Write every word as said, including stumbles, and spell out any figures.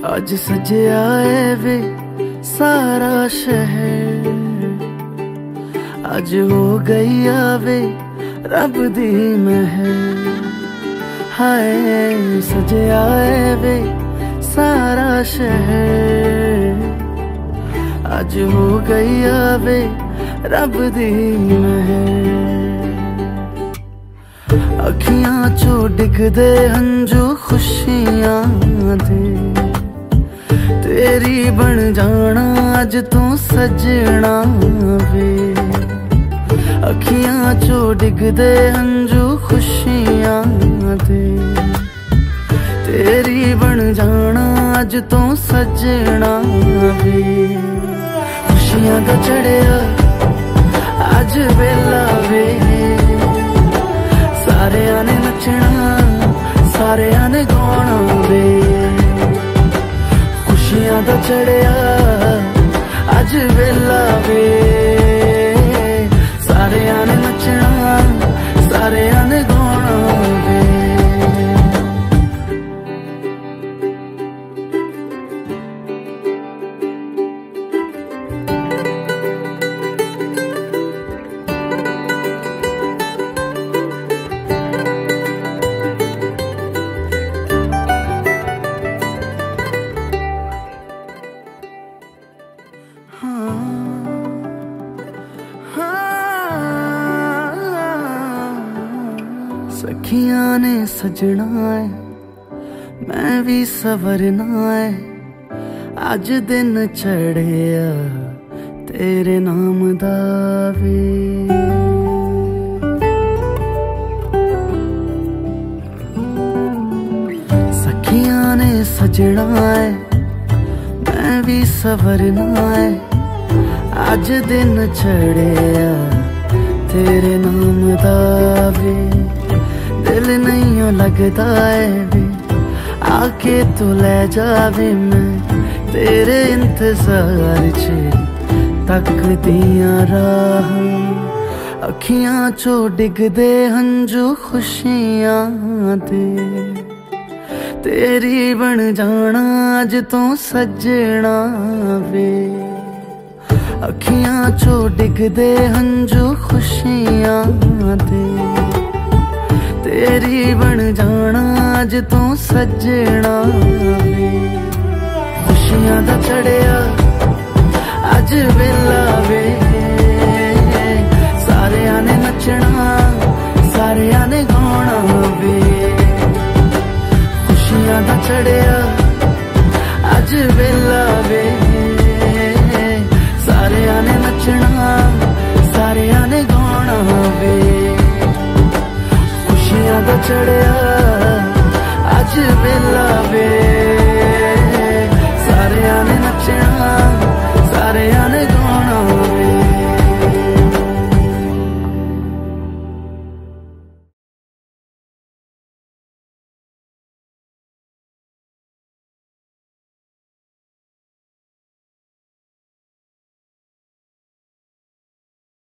अज सजया है वे सारा शहर, अज हो गई आवे रब दी महर। हाय सजया है वे सारा शहर, अज हो गई आवे रब दी महर। अखियां चो डिगदे हंजू खुशियां दे, तेरी बन जाना अज तू सजना वे। अखियां चो डिगदे हंजू खुशियां दे, तेरी बन जाना अज तू सजना वे। खुशियां दा चढ़िया अज वेला वे, सारेयां ने नचना सारेयां ने गाना वे। खुशियां दा चढ़िया अज वेला वे, सारेयां ने नचना सारेयां ने गाना वे। सखियां ने सजना है मैं भी सवरना है, अज दिन चढ़िया तेरे नाम दा वे। सखियां ने सजना है मैं भी सवरना है, अज दिन चढ़िया तेरे नाम दा वे। दिल नहीं लगता है वे आके तू ले जावे, मैं तेरे इंतजार च तक दिया राह। अखियां चो डिगदे हंजू खुशियां दे, तेरी बन जाना अज तू सजना वे। अखियां चो डिगदे हंजू खुशियां दे, तेरी बन जाना अज तू सजना वे। खुशियां दा चढ़िया अज वेला वे, सारेयां ने नचना सारेयां ने गाना वे। खुशियां दा चढ़िया अज वेला वे, सारेयां ने नचना सारेयां ने गाना वे। खुशियां दा चढ़िया अज वेला